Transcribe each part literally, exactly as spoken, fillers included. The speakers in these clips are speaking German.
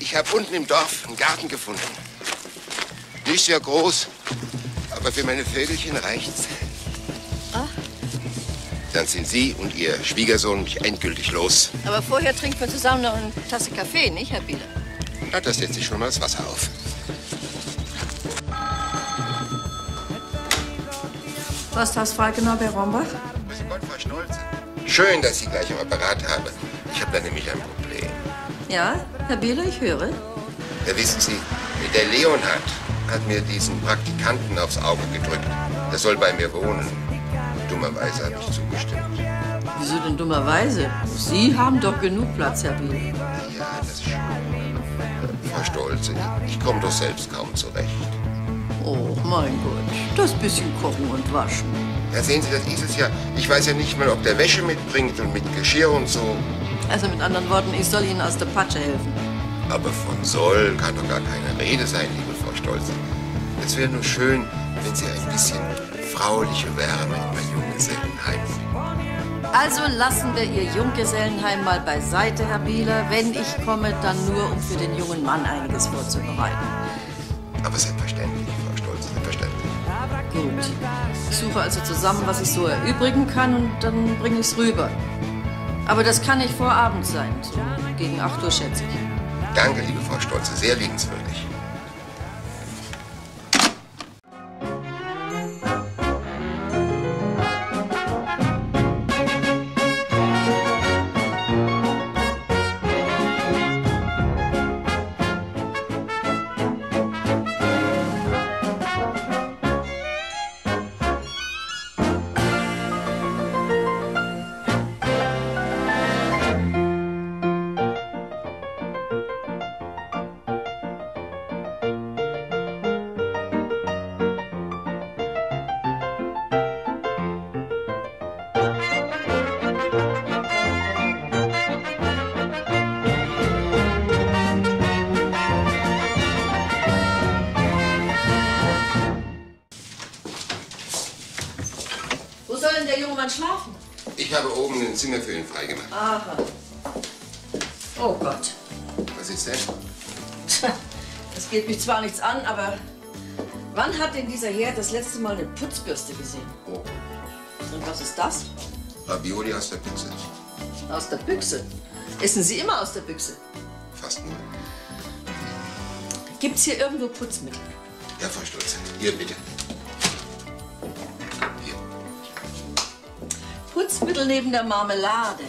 Ich habe unten im Dorf einen Garten gefunden. Nicht sehr groß, aber für meine Vögelchen reicht's. Ach. Dann sind Sie und Ihr Schwiegersohn mich endgültig los. Aber vorher trinken wir zusammen noch eine Tasse Kaffee, nicht, Herr Bieler? Na, da setze ich schon mal das Wasser auf. Was ist das, Falkenau bei Rombach? Grüß Gott, Frau Stolze. Schön, dass Sie gleich am Apparat haben. Ich habe da nämlich ein Problem. Ja, Herr Bieler, ich höre. Ja, wissen Sie, der Leonhard hat mir diesen Praktikanten aufs Auge gedrückt. Der soll bei mir wohnen. Dummerweise habe ich zugestimmt. Wieso denn dummerweise? Sie haben doch genug Platz, Herr Bieler. Ja, das schon. Frau Stolze, ich komme doch selbst kaum zurecht. Oh, mein Gott. Das bisschen kochen und waschen. Ja, sehen Sie, das ist es ja. Ich weiß ja nicht mal, ob der Wäsche mitbringt und mit Geschirr und so. Also mit anderen Worten, ich soll Ihnen aus der Patsche helfen. Aber von soll kann doch gar keine Rede sein, liebe Frau Stolze. Es wäre nur schön, wenn Sie ein bisschen frauliche Wärme in mein Junggesellenheim bringen. Also lassen wir Ihr Junggesellenheim mal beiseite, Herr Bieler. Wenn ich komme, dann nur, um für den jungen Mann einiges vorzubereiten. Aber selbstverständlich, Frau Stolze, selbstverständlich. Gut. Ich suche also zusammen, was ich so erübrigen kann, und dann bringe ich es rüber. Aber das kann nicht vor Abend sein, so gegen acht Uhr, schätze ich. Danke, liebe Frau Stolze, sehr liebenswürdig. Schlafen? Ich habe oben ein Zimmer für ihn freigemacht. Aha. Oh Gott. Was ist denn? Tja, das geht mich zwar nichts an, aber wann hat denn dieser Herr das letzte Mal eine Putzbürste gesehen? Oh. Und was ist das? Ravioli aus der Büchse. Aus der Büchse? Essen Sie immer aus der Büchse? Fast nur. Gibt's hier irgendwo Putzmittel? Ja, Frau Stolze. Hier, bitte. Putzmittel neben der Marmelade.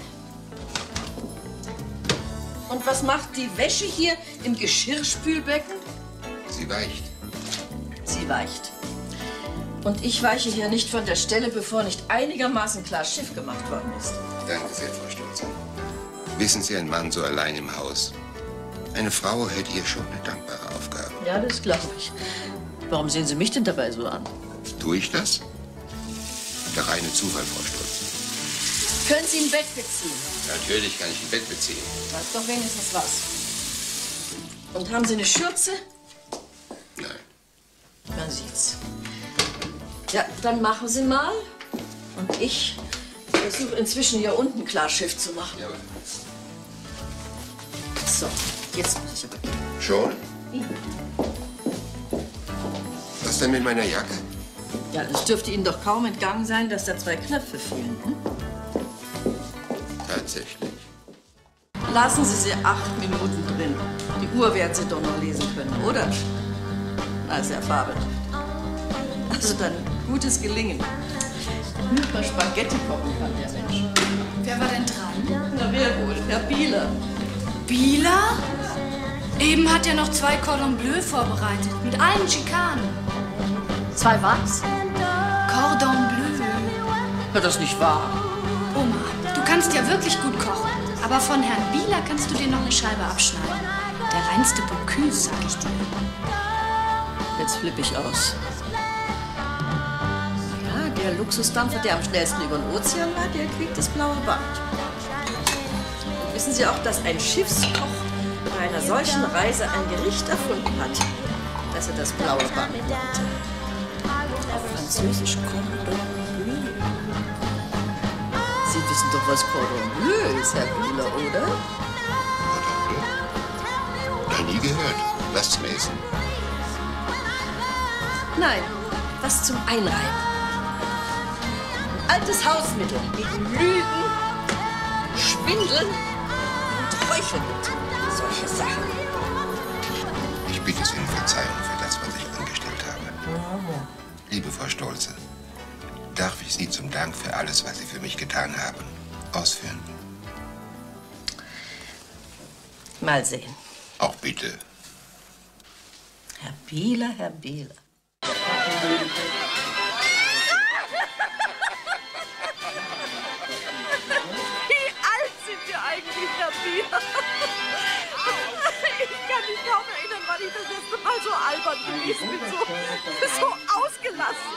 Und was macht die Wäsche hier im Geschirrspülbecken? Sie weicht. Sie weicht. Und ich weiche hier nicht von der Stelle, bevor nicht einigermaßen klar Schiff gemacht worden ist. Danke sehr, Frau Stolze. Wissen Sie, ein Mann so allein im Haus. Eine Frau hätte ihr schon eine dankbare Aufgabe. Ja, das glaube ich. Warum sehen Sie mich denn dabei so an? Tue ich das? Der reine Zufall, Frau Stolze. Können Sie ein Bett beziehen? Natürlich kann ich ein Bett beziehen. Das ist doch wenigstens was. Und haben Sie eine Schürze? Nein. Man sieht's. Ja, dann machen Sie mal. Und ich versuche inzwischen hier unten klar Schiff zu machen. Ja. So, jetzt muss ich aber gehen. Schon? Ja. Was denn mit meiner Jacke? Ja, es dürfte Ihnen doch kaum entgangen sein, dass da zwei Knöpfe fehlen. Hm? Tatsächlich. Lassen Sie sie acht Minuten drin. Die Uhr werden Sie doch noch lesen können, oder? Na, sehr fabelhaft. Also dann gutes Gelingen. Nur mal Spaghetti kochen kann der Mensch. Wer war denn dran? Na, wer wohl? Herr Bieler. Bieler? Eben hat er noch zwei Cordon Bleu vorbereitet. Mit allen Schikanen. Zwei was? Cordon Bleu. War das nicht wahr? Oma, du kannst ja wirklich gut kochen. Aber von Herrn Bieler kannst du dir noch eine Scheibe abschneiden. Der reinste Bocuse, sag ich dir. Jetzt flippe ich aus. Ja, der Luxusdampfer, der am schnellsten über den Ozean war, der kriegt das blaue Band. Und wissen Sie auch, dass ein Schiffskoch bei einer solchen Reise ein Gericht erfunden hat, dass er das blaue Band nannte? Auf Französisch Cordon Bleu. Sie wissen doch, was Cordon Bleu ist, Herr Bieler, oder? Cordon Bleu? Noch nie gehört. Was zum Essen? Nein, was zum Einreiben. Ein altes Hausmittel gegen Lügen, Schwindeln und Heucheln und solche Sachen. Ich bitte Sie um Verzeihung für das, was ich angestellt habe. Liebe Frau Stolze, darf ich Sie zum Dank für alles, was Sie für mich getan haben, ausführen? Mal sehen. Auch bitte. Herr Bieler, Herr Bieler. Wie alt sind wir eigentlich, Herr Bieler? Ich kann mich kaum erinnern, wann ich das letzte Mal so albern gewesen bin, so, so ausgelassen.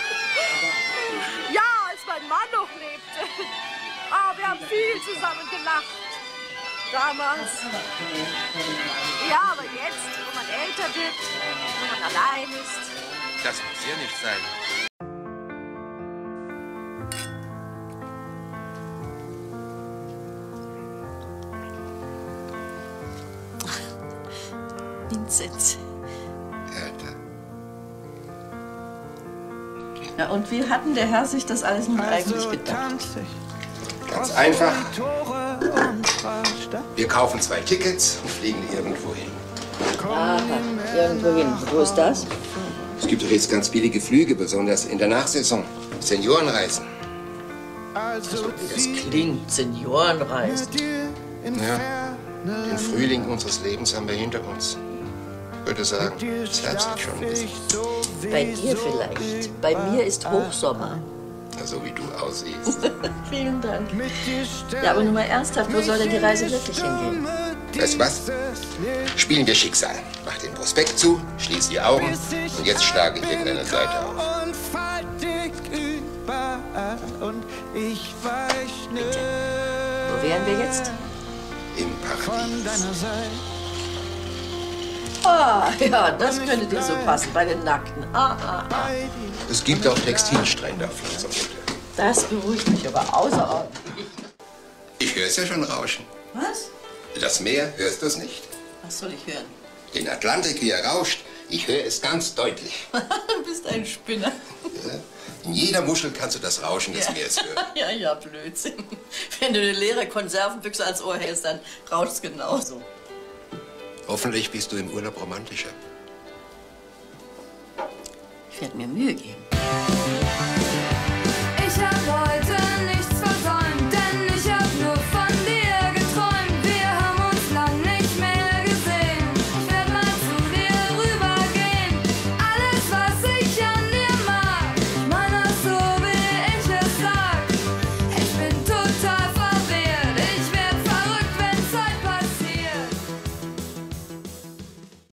Ja, als mein Mann noch lebte. Ah, wir haben viel zusammen gelacht. Damals. Ja, aber jetzt, wo man älter wird, wo man allein ist. Das muss hier nicht sein. Vincent. Alter. Ja, und wie hat denn der Herr sich das alles nun eigentlich gedacht? Ganz einfach. Wir kaufen zwei Tickets und fliegen irgendwo hin. Aha, irgendwo hin. Wo ist das? Es gibt doch jetzt ganz billige Flüge, besonders in der Nachsaison. Seniorenreisen. So wie das klingt, Seniorenreisen. Ja, den Frühling unseres Lebens haben wir hinter uns. Ich würde sagen, das Herbst liegt schon ein bisschen. Bei dir vielleicht. Bei mir ist Hochsommer. Na, so wie du aussiehst. Vielen Dank. Ja, aber nun mal ernsthaft, wo soll denn die Reise wirklich hingehen? Weißt du was? Spielen wir Schicksal. Mach den Prospekt zu, schließ die Augen und jetzt schlage irgendeine Seite auf. Bitte. Wo wären wir jetzt? Im Paradies. Ah, ja, das könnte dir so passen, bei den Nackten. Ah, ah, ah. Es gibt auch Textilstrände auf Lanzarote. Das beruhigt mich aber außerordentlich. Ich höre es ja schon rauschen. Was? Das Meer, hörst du es nicht? Was soll ich hören? Den Atlantik, wie er rauscht, ich höre es ganz deutlich. Du bist ein Spinner. Ja? In jeder Muschel kannst du das Rauschen des Meeres hören. Ja, ja, Blödsinn. Wenn du eine leere Konservenbüchse als Ohr hältst, dann rauscht es genauso. Hoffentlich bist du im Urlaub romantischer. Ich werde mir Mühe geben.